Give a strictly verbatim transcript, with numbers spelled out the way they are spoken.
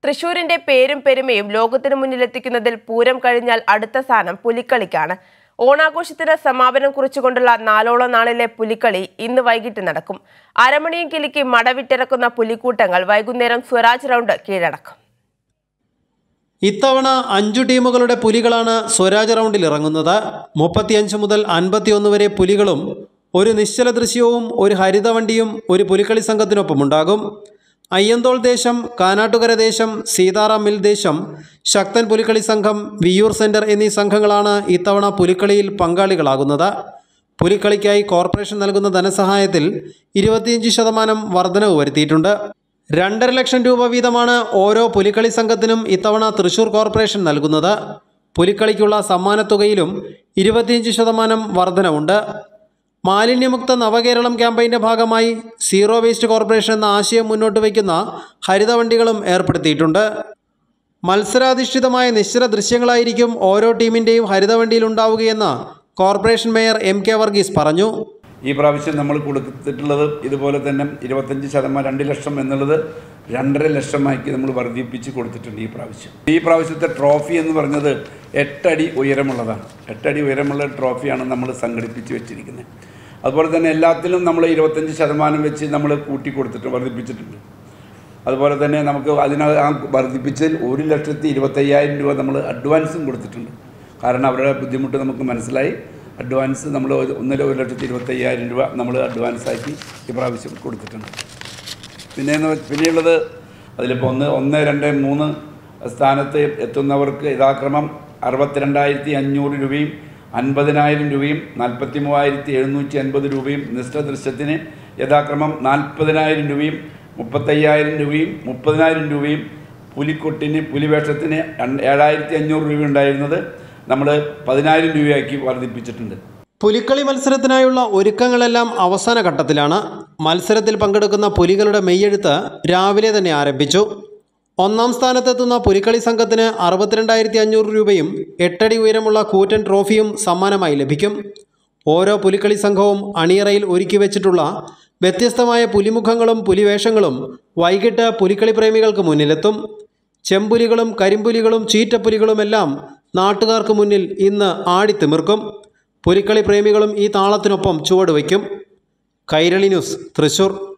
തൃശൂരിന്റെ പേരും പെരുമയും ലോകത്തിനു മുന്നിലെത്തിക്കുന്നതിൽ പൂരം കഴിഞ്ഞാൽ അടുത്ത സ്ഥാനം പുലിക്കളിക്കാണ്. ഓണാഘോഷത്തിന് സമാപനം കുറിച്ചുകൊണ്ടുള്ള നാലോളം നാളിലെ പുലിക്കളി ഇന്ന് വൈകിട്ട് നടക്കും. അരമണിയും കിലുക്കി മടവിട്ടിറക്കുന്ന പുലിക്കൂട്ടങ്ങൾ വൈകുന്നേരം സ്വരാജ് റൗണ്ട് കീഴടക്കും. ഇത്തവണ അഞ്ചു ടീമുകളുടെ പുലികളാണ് സ്വരാജ് റൗണ്ടിൽ ഇറങ്ങുന്നത്. മുപ്പത്തിയഞ്ച് മുതൽ അൻപത്തിയൊന്ന് വരെ പുലികളും ഒരു നിശ്ചല ദൃശ്യവും ഒരു ഹരിതവണ്ടിയും ഒരു പുലിക്കളി സംഘത്തിനൊപ്പമുണ്ടാകും. അയ്യന്തോൾ ദേശം, കാനാട്ടുകര ദേശം, സീതാറാം മിൽ ദേശം, ശക്തൻ പുലിക്കളി സംഘം, വിയ്യൂർ സെൻറ്റർ എന്നീ സംഘങ്ങളാണ് ഇത്തവണ പുലിക്കളിയിൽ പങ്കാളികളാകുന്നത്. പുലിക്കളിക്കായി കോർപ്പറേഷൻ നൽകുന്ന ധനസഹായത്തിൽ ഇരുപത്തിയഞ്ച് ശതമാനം വർധനവ് വരുത്തിയിട്ടുണ്ട്. രണ്ടര ലക്ഷം രൂപ വീതമാണ് ഓരോ പുലിക്കളി സംഘത്തിനും ഇത്തവണ തൃശൂർ കോർപ്പറേഷൻ നൽകുന്നത്. പുലിക്കളിക്കുള്ള സമ്മാനത്തുകയിലും ഇരുപത്തിയഞ്ച് ശതമാനം വർധനവുണ്ട്. മാലിന്യമുക്ത നവകേരളം ക്യാമ്പയിൻ്റെ ഭാഗമായി സീറോ വേസ്റ്റ് കോർപ്പറേഷൻ എന്ന ആശയം മുന്നോട്ട് വയ്ക്കുന്ന ഹരിതവണ്ടികളും ഏർപ്പെടുത്തിയിട്ടുണ്ട്. മത്സരാധിഷ്ഠിതമായ നിശ്ചല ദൃശ്യങ്ങളായിരിക്കും ഓരോ ടീമിൻ്റെയും ഹരിതവണ്ടിയിൽ ഉണ്ടാവുകയെന്ന് corporation mayor M K Varghese പറഞ്ഞു. ഈ പ്രാവശ്യം നമ്മൾ കൊടുത്തിട്ടുള്ളത് ഇതുപോലെ തന്നെ ഇരുപത്തഞ്ച് ശതമാനം രണ്ട് ലക്ഷം എന്നുള്ളത് രണ്ടര ലക്ഷമാക്കി നമ്മൾ വർദ്ധിപ്പിച്ച് കൊടുത്തിട്ടുണ്ട്. ഈ പ്രാവശ്യം ഈ പ്രാവശ്യത്തെ ട്രോഫി എന്ന് പറഞ്ഞത് എട്ടടി ഉയരമുള്ളതാണ്. എട്ടടി ഉയരമുള്ള ട്രോഫിയാണ് നമ്മൾ സംഘടിപ്പിച്ച് വെച്ചിരിക്കുന്നത്. അതുപോലെ തന്നെ എല്ലാത്തിലും നമ്മൾ ഇരുപത്തഞ്ച് ശതമാനം വെച്ച് നമ്മൾ കൂട്ടി കൊടുത്തിട്ട് വർദ്ധിപ്പിച്ചിട്ടുണ്ട്. അതുപോലെ തന്നെ നമുക്ക് അതിന് ആ വർദ്ധിപ്പിച്ചതിൽ ഒരു ലക്ഷത്തി ഇരുപത്തയ്യായിരം രൂപ നമ്മൾ അഡ്വാൻസും കൊടുത്തിട്ടുണ്ട്. കാരണം അവരുടെ ബുദ്ധിമുട്ട് നമുക്ക് മനസ്സിലായി. അഡ്വാൻസ് നമ്മൾ ഒന്നര ഒരു ലക്ഷത്തി ഇരുപത്തയ്യായിരം രൂപ നമ്മൾ അഡ്വാൻസാക്കി ഈ പ്രാവശ്യം കൊടുത്തിട്ടുണ്ട്. പിന്നെ പിന്നെയുള്ളത് അതിലിപ്പോൾ ഒന്ന് ഒന്ന് രണ്ട് മൂന്ന് സ്ഥാനത്ത് എത്തുന്നവർക്ക് യഥാക്രമം അറുപത്തിരണ്ടായിരത്തി അഞ്ഞൂറ് രൂപയും അൻപതിനായിരം രൂപയും നാൽപ്പത്തി മൂവായിരത്തി എഴുന്നൂറ്റി അൻപത് രൂപയും നിഷ്ഠ ദൃശ്യത്തിന് യഥാക്രമം നാൽപ്പതിനായിരം രൂപയും മുപ്പത്തയ്യായിരം രൂപയും മുപ്പതിനായിരം രൂപയും പുലിക്കൊട്ടിന് പുലിവേഷത്തിന് ഏഴായിരത്തി അഞ്ഞൂറ് രൂപ ഉണ്ടായിരുന്നത് നമ്മൾ പതിനായിരം രൂപയാക്കി വർദ്ധിപ്പിച്ചിട്ടുണ്ട്. പുലിക്കളി മത്സരത്തിനായുള്ള ഒരുക്കങ്ങളെല്ലാം അവസാന ഘട്ടത്തിലാണ്. മത്സരത്തിൽ പങ്കെടുക്കുന്ന പുലികളുടെ മെയ്യെഴുത്ത് രാവിലെ തന്നെ ആരംഭിച്ചു. ഒന്നാം സ്ഥാനത്തെത്തുന്ന പുലിക്കളി സംഘത്തിന് അറുപത്തിരണ്ടായിരത്തി അഞ്ഞൂറ് രൂപയും എട്ടടി ഉയരമുള്ള കൂറ്റൻ ട്രോഫിയും സമ്മാനമായി ലഭിക്കും. ഓരോ പുലിക്കളി സംഘവും അണിയറയിൽ ഒരുക്കി വെച്ചിട്ടുള്ള വ്യത്യസ്തമായ പുലിമുഖങ്ങളും പുലിവേഷങ്ങളും വൈകിട്ട് പുലിക്കളി പ്രേമികൾക്ക് മുന്നിലെത്തും. ചെമ്പുലികളും കരിമ്പുലികളും ചീറ്റപ്പുലികളുമെല്ലാം നാട്ടുകാർക്ക് മുന്നിൽ ഇന്ന് ആടിത്തിമിർക്കും. പുലിക്കളി പ്രേമികളും ഈ താളത്തിനൊപ്പം ചുവടുവയ്ക്കും. കൈരളി ന്യൂസ്, തൃശൂർ.